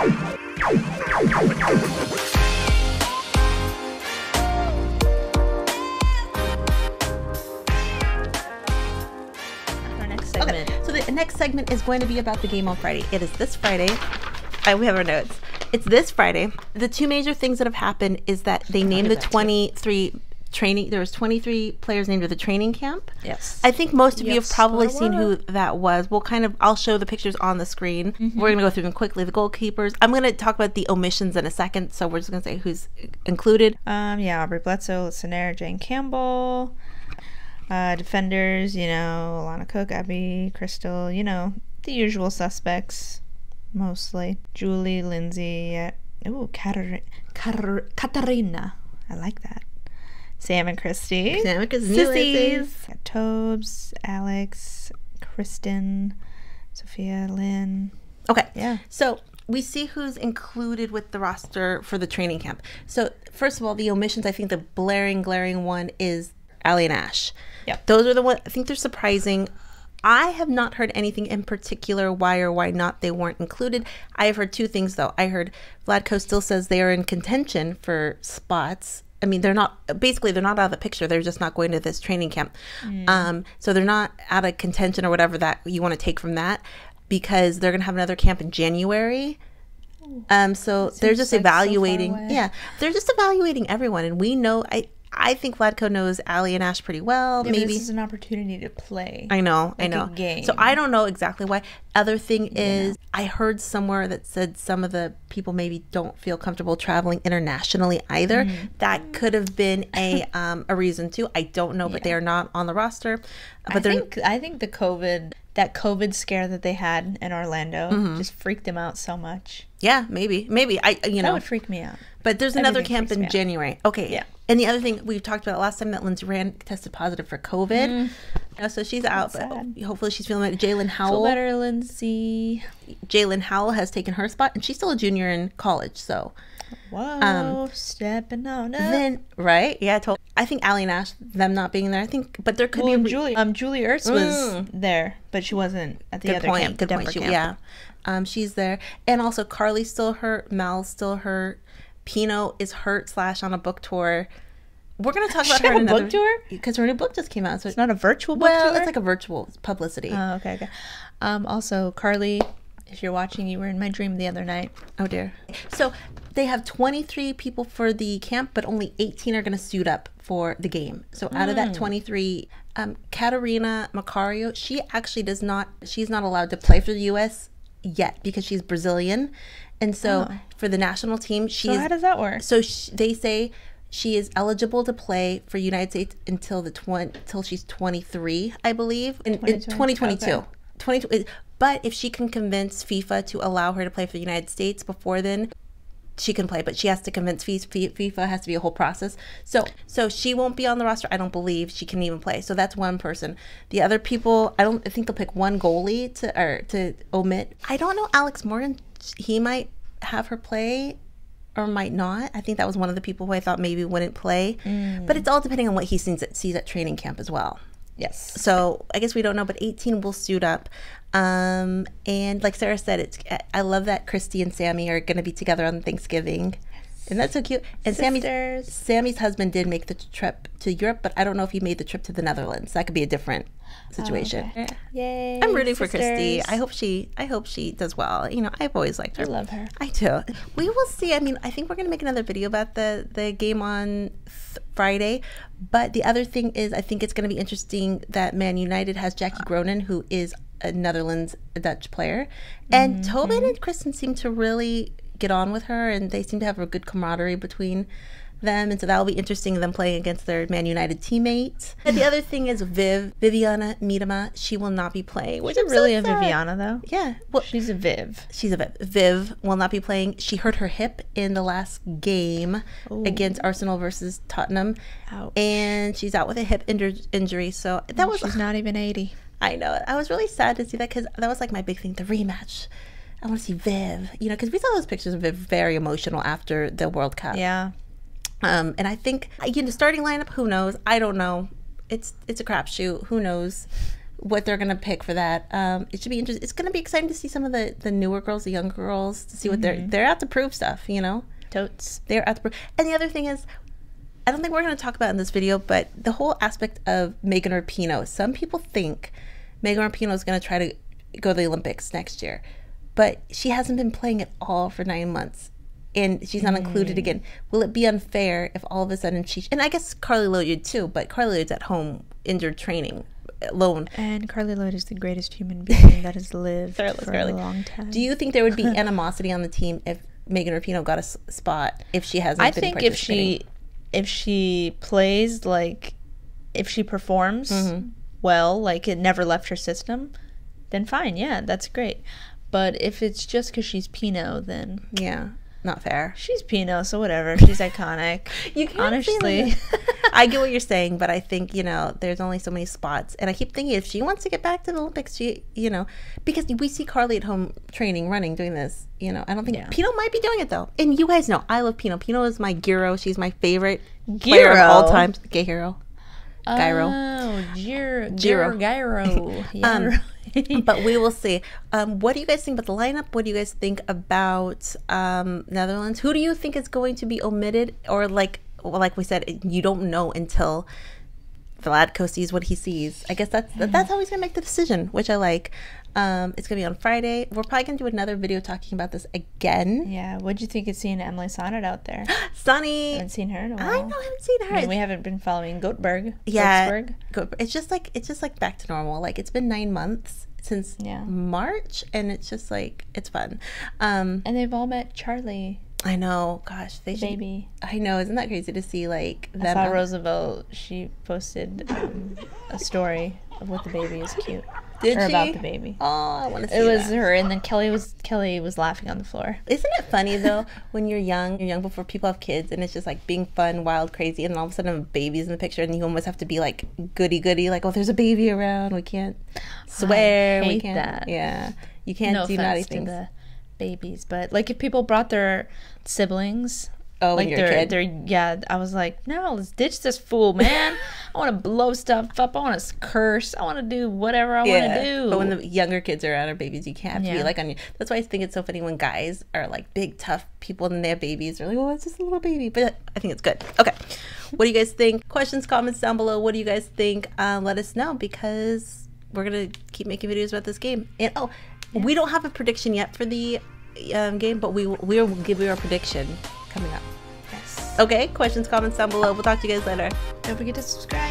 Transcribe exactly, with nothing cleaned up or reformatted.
Okay, so the next segment is going to be about the game on Friday. It is this Friday. I, we have our notes. It's this Friday. The two major things that have happened is that they named the twenty-three too. training. There was twenty-three players named to the training camp. Yes. I think most of yes, you have probably seen who that was. We'll kind of, I'll show the pictures on the screen. Mm-hmm. We're going to go through them quickly. The goalkeepers. I'm going to talk about the omissions in a second, so we're just going to say who's included. Um, yeah, Aubrey Bledsoe, Listener, Jane Campbell. Uh, defenders, you know, Alana Cook, Abby, Crystal, you know, the usual suspects, mostly. Julie, Lindsay, uh, ooh, Katar- Katar- Katarina. I like that. Sam and Christy. Sam and Christy. Sissies. Got Tobes, Alex, Kristen, Sophia, Lynn. Okay. Yeah. So we see who's included with the roster for the training camp. So first of all, the omissions, I think the blaring, glaring one is Allie and Ash. Yep. Those are the ones, I think they're surprising. I have not heard anything in particular why or why not they weren't included. I have heard two things, though. I heard Vlatko still says they are in contention for spots. I mean, they're not, basically, they're not out of the picture. They're just not going to this training camp. Mm. Um, so they're not out of contention or whatever that you want to take from that, because they're going to have another camp in January. Um, so they're just like evaluating. So yeah, they're just evaluating everyone. And we know, I, I think Vlatko knows Allie and Ash pretty well. Yeah, maybe this is an opportunity to play. I know, like I know. A game. So I don't know exactly why. Other thing is, yeah. I heard somewhere that said some of the people maybe don't feel comfortable traveling internationally either. Mm. That could have been a um, a reason too. I don't know, but yeah. they are not on the roster. But I think I think the COVID that COVID scare that they had in Orlando mm-hmm. just freaked them out so much. Yeah, maybe, maybe I you know that would freak me out. But there's another camp in January. Okay. Yeah. And the other thing we've talked about last time, that Lindsay Rand tested positive for COVID. Mm. Uh, so she's out. But hopefully she's feeling better. Jalen Howell. Feel better, Lindsay. Jalen Howell has taken her spot, and she's still a junior in college. So. Whoa. Um, stepping on up. Then, right? Yeah, totally. I think Allie and Ash, them not being there, I think, but there could well, be. Julie, um, Julie Ertz was mm. there, but she wasn't at the good other point, camp. Good point. She, yeah. Um, she's there. And also, Carly's still hurt. Mal's still hurt. Pino is hurt slash on a book tour. We're going to talk about she her in a another book tour because her new book just came out. So it's not a virtual book well, tour? It's like a virtual publicity. Oh, okay, okay. Um, also, Carly, if you're watching, you were in my dream the other night. Oh dear. So they have twenty-three people for the camp, but only eighteen are going to suit up for the game. So out mm. of that twenty-three, um, Katarina Macario, she actually does not. She's not allowed to play for the U S yet because she's Brazilian. And so oh. for the national team, she So is, how does that work? So she, they say she is eligible to play for United States until the twenty until she's twenty-three, I believe, in, in twenty twenty-two. Okay. twenty, but if she can convince FIFA to allow her to play for the United States before then, she can play. But she has to convince FIFA. FIFA has to be a whole process. So so she won't be on the roster. I don't believe she can even play. So that's one person. The other people, I don't I think they'll pick one goalie to or to omit. I don't know Alex Morgan. He might have her play or might not. I think that was one of the people who I thought maybe wouldn't play. Mm. But it's all depending on what he sees at, sees at training camp as well. Yes. So I guess we don't know, but eighteen will suit up. Um, and like Sarah said, it's I love that Christy and Sammy are going to be together on Thanksgiving. And that's so cute. And Sammy's, Sammy's husband did make the trip to Europe, but I don't know if he made the trip to the Netherlands. That could be a different situation. Oh, okay. Yay! I'm rooting sisters. for Christy. I hope she. I hope she does well. You know, I've always liked her. I love her. I do. We will see. I mean, I think we're gonna make another video about the the game on th- Friday. But the other thing is, I think it's gonna be interesting that Man United has Jackie Groenen, who is a Netherlands a Dutch player, and mm-hmm. Tobin and Kristen seem to really get on with her, and they seem to have a good camaraderie between them, and so that'll be interesting, them playing against their Man United teammates. And the other thing is Viv, Viviana Miedema, she will not be playing. Which is really so a Viviana though? Yeah. Well, she's a Viv. She's a Viv. Viv will not be playing. She hurt her hip in the last game Ooh. against Arsenal versus Tottenham. Ouch. And she's out with a hip inju- injury, so that and was... She's not even eighty. I know. I was really sad to see that because that was like my big thing, the rematch. I want to see Viv, you know, because we saw those pictures of Viv very emotional after the World Cup. Yeah. Um, and I think, you know, starting lineup, who knows? I don't know. It's it's a crapshoot. Who knows? what they're gonna pick for that. Um, it should be interesting. It's gonna be exciting to see some of the, the newer girls, the younger girls, to see what mm-hmm. they're they're out to prove stuff. You know, totes. They're out to prove. And the other thing is, I don't think we're gonna talk about it in this video, but the whole aspect of Megan Rapinoe. Some people think Megan Rapinoe is gonna try to go to the Olympics next year, but she hasn't been playing at all for nine months. And she's not included mm. again. Will it be unfair if all of a sudden she... And I guess Carly Lloyd too, but Carly Lloyd's at home, injured training, alone. And Carly Lloyd is the greatest human being that has lived for Carly. a long time. Do you think there would be animosity on the team if Megan Rapinoe got a s- spot, if she hasn't I been think if she, if she plays, like, if she performs mm-hmm. well, like it never left her system, then fine, yeah, that's great. But if it's just because she's Pinot, then... Yeah. Not fair. She's Pinot, so whatever. She's iconic. You can't honestly. Like I get what you're saying, but I think, you know, there's only so many spots. And I keep thinking if she wants to get back to the Olympics, she, you know, because we see Carly at home training, running, doing this. You know, I don't think yeah. Pinot might be doing it though. And you guys know, I love Pinot. Pinot is my hero. She's my favorite player of all time. Gay hero. Gyro. Oh, Giro. Giro. Gyro. um, but we will see. Um, what do you guys think about the lineup? What do you guys think about um, Netherlands? Who do you think is going to be omitted? Or like, well, like we said, you don't know until Vlatko sees what he sees. I guess that's that's how he's gonna make the decision, which I like. Um, it's gonna be on Friday. We're probably gonna do another video talking about this again. Yeah. What'd you think of seeing Emily Sonnet out there? Sunny. I haven't seen her in a while. I know. I haven't seen her. I mean, we haven't been following Goatberg. Yeah. Goatberg. It's just like it's just like back to normal. Like it's been nine months since yeah. March, and it's just like it's fun. Um, and they've all met Charlie. I know. Gosh, they the should, baby. I know. Isn't that crazy to see? Like I them saw Roosevelt. She posted um, a story of what the baby is cute. Did or she? about the baby. Oh, I want to see it was that. her, and then Kelly was Kelly was laughing on the floor. Isn't it funny though when you're young, you're young before people have kids, and it's just like being fun, wild, crazy, and all of a sudden a baby's in the picture, and you almost have to be like goody goody, like oh, there's a baby around, we can't swear, I hate we can't. That. Yeah, you can't no do naughty to things. The babies, but like if people brought their siblings. Oh, like when you're they're, a kid? they're, yeah, I was like, no, let's ditch this fool, man. I want to blow stuff up. I want to curse. I want to do whatever I yeah, want to do. But when the younger kids are around or babies, you can't have to yeah. be like on you. That's why I think it's so funny when guys are like big, tough people and they have babies. They're like, oh, it's just a little baby. But I think it's good. Okay. What do you guys think? Questions, comments down below. What do you guys think? Um, let us know because we're going to keep making videos about this game. And oh, yeah. we don't have a prediction yet for the um, game, but we, we will give you our prediction coming up. Yes. Okay, questions, comments down below. We'll talk to you guys later. Don't forget to subscribe.